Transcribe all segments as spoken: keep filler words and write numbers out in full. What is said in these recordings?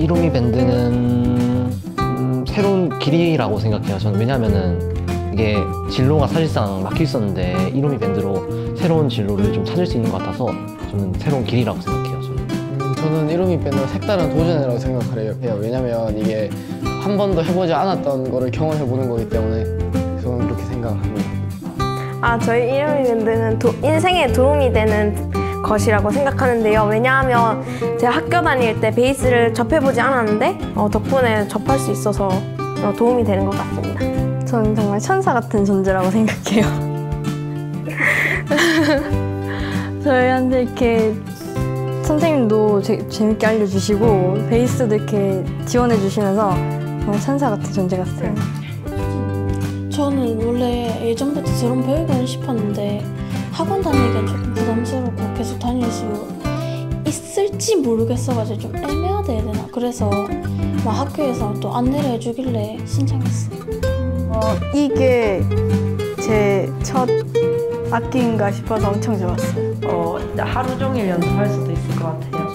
이로미 밴드는 음, 새로운 길이라고 생각해요. 저는 왜냐하면은 이게 진로가 사실상 막혀 있었는데 이로미 밴드로 새로운 진로를 좀 찾을 수 있는 것 같아서 저는 새로운 길이라고 생각해요. 저는, 음, 저는 이로미 밴드는 색다른 도전이라고 생각해요. 왜냐면 이게 한 번도 해보지 않았던 거를 경험해보는 거기 때문에 저는 그렇게 생각합니다. 아, 저희 이로미 밴드는 도, 인생에 도움이 되는 것이라고 생각하는데요. 왜냐하면 제가 학교 다닐 때 베이스를 접해보지 않았는데 어, 덕분에 접할 수 있어서 어, 도움이 되는 것 같습니다. 저는 정말 천사 같은 존재라고 생각해요. 저희한테 이렇게 선생님도 제, 재밌게 알려주시고 베이스도 이렇게 지원해 주시면서 정말 천사 같은 존재 같아요. 저는 원래 예전부터 드럼 배우고는 싶었는데 학원 다니기엔 조금 부담스럽고 계속 다닐 수 있을지 모르겠어가지고 좀 애매하다 해야 되나. 그래서 막 학교에서 또 안내를 해주길래 신청했어요. 어, 이게 제 첫 악기인가 싶어서 엄청 좋았어요. 어, 하루 종일 연습할 수도 있을 것 같아요.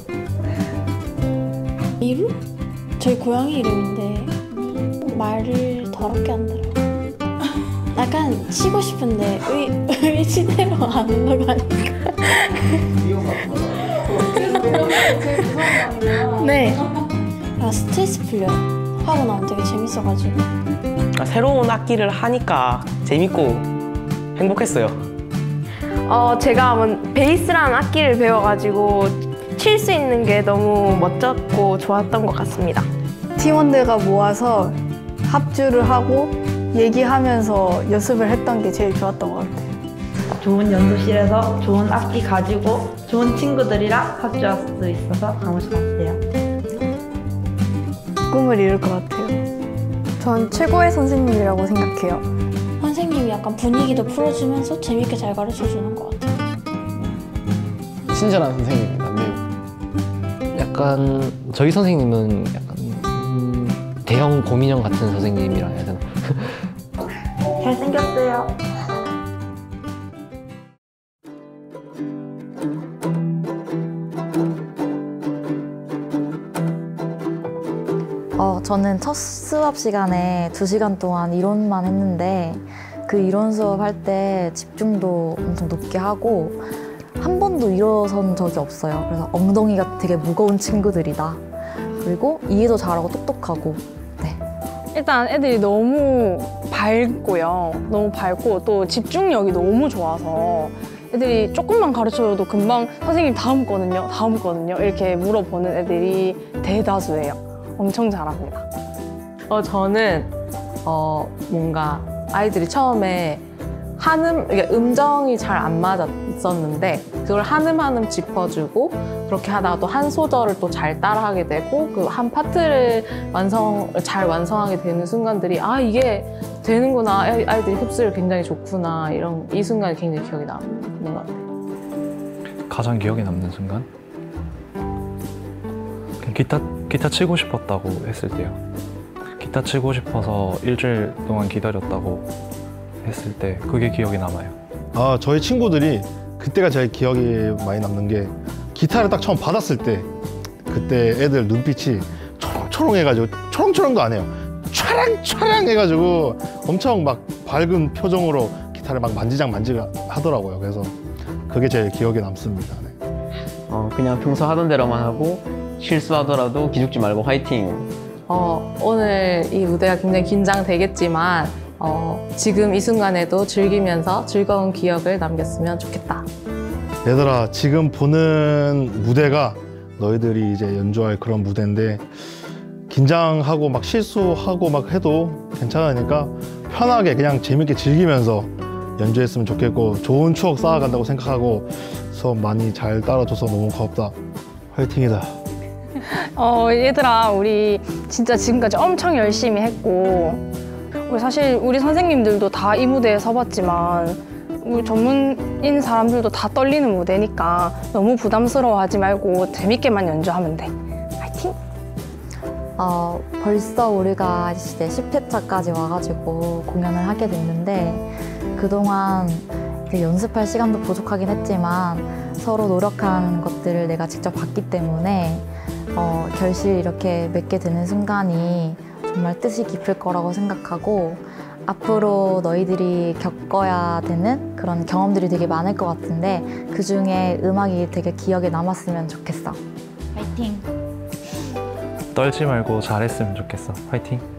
이루? 저희 고양이 이름인데 말을 더럽게 안 들어요. 약간 치고 싶은데 의, 의지대로 안 흘러가니까. 네. 아, 스트레스 풀려요. 하고 나면 되게 재밌어가지고. 아, 새로운 악기를 하니까 재밌고 행복했어요. 어, 제가 베이스라는 악기를 배워가지고 칠 수 있는 게 너무 멋졌고 좋았던 것 같습니다. 팀원들과 모아서 합주를 하고 얘기하면서 연습을 했던 게 제일 좋았던 것 같아요. 좋은 연습실에서 좋은 악기 가지고 좋은 친구들이랑 합주할 수 있어서 너무 좋았어요. 꿈을 이룰 것 같아요. 전 최고의 선생님이라고 생각해요. 선생님이 약간 분위기도 풀어주면서 재밌게 잘 가르쳐주는 것 같아요. 친절한 선생님입니다. 매우. 약간 저희 선생님은 약간 음, 대형 곰인형 같은 선생님이라 해야 되나? 잘생겼어요. 어, 저는 첫 수업 시간에 두 시간 동안 이론만 했는데 그 이론 수업 할 때 집중도 엄청 높게 하고 한 번도 일어선 적이 없어요. 그래서 엉덩이가 되게 무거운 친구들이다. 그리고 이해도 잘하고 똑똑하고. 네. 일단 애들이 너무 밝고요. 너무 밝고 또 집중력이 너무 좋아서 애들이 조금만 가르쳐줘도 금방 선생님 다음 거는요? 다음 거는요? 이렇게 물어보는 애들이 대다수예요. 엄청 잘합니다. 어, 저는 어, 뭔가 아이들이 처음에 한음, 그러니까 음정이 잘 안 맞았었는데 그걸 한음 한음 짚어주고 그렇게 하다가 또 한 소절을 또 잘 따라하게 되고 그 한 파트를 완성, 잘 완성하게 되는 순간들이 아 이게 되는구나, 아이들이 흡수를 굉장히 좋구나, 이런 이 순간이 굉장히 기억에 남는 것 같아요. 가장 기억에 남는 순간? 기타, 기타 치고 싶었다고 했을 때요. 기타 치고 싶어서 일주일 동안 기다렸다고 했을 때 그게 기억에 남아요. 아, 저희 친구들이 그때가 제일 기억이 많이 남는 게 기타를 딱 처음 받았을 때 그때 애들 눈빛이 초롱초롱 해가지고, 초롱초롱도 안 해요. 촤랑촤랑 해가지고 엄청 막 밝은 표정으로 기타를 막 만지작 만지작 하더라고요. 그래서 그게 제일 기억에 남습니다. 네. 어, 그냥 평소 하던 대로만 하고 실수하더라도 기죽지 말고 화이팅! 어, 오늘 이 무대가 굉장히 긴장되겠지만 어, 지금 이 순간에도 즐기면서 즐거운 기억을 남겼으면 좋겠다. 얘들아, 지금 보는 무대가 너희들이 이제 연주할 그런 무대인데 긴장하고 막 실수하고 막 해도 괜찮으니까 편하게 그냥 재밌게 즐기면서 연주했으면 좋겠고 좋은 추억 쌓아간다고 생각하고 수업 많이 잘 따라줘서 너무 고맙다. 화이팅이다. 어, 얘들아, 우리 진짜 지금까지 엄청 열심히 했고 우리 사실 우리 선생님들도 다 이 무대에 서봤지만 우리 전문인 사람들도 다 떨리는 무대니까 너무 부담스러워하지 말고 재밌게만 연주하면 돼. 파이팅! 어, 벌써 우리가 이제 십 회차까지 와가지고 공연을 하게 됐는데 그동안 이제 연습할 시간도 부족하긴 했지만 서로 노력하는 것들을 내가 직접 봤기 때문에 어, 결실 이렇게 맺게 되는 순간이 정말 뜻이 깊을 거라고 생각하고 앞으로 너희들이 겪어야 되는 그런 경험들이 되게 많을 것 같은데 그 중에 음악이 되게 기억에 남았으면 좋겠어. 파이팅! 떨지 말고 잘했으면 좋겠어. 화이팅!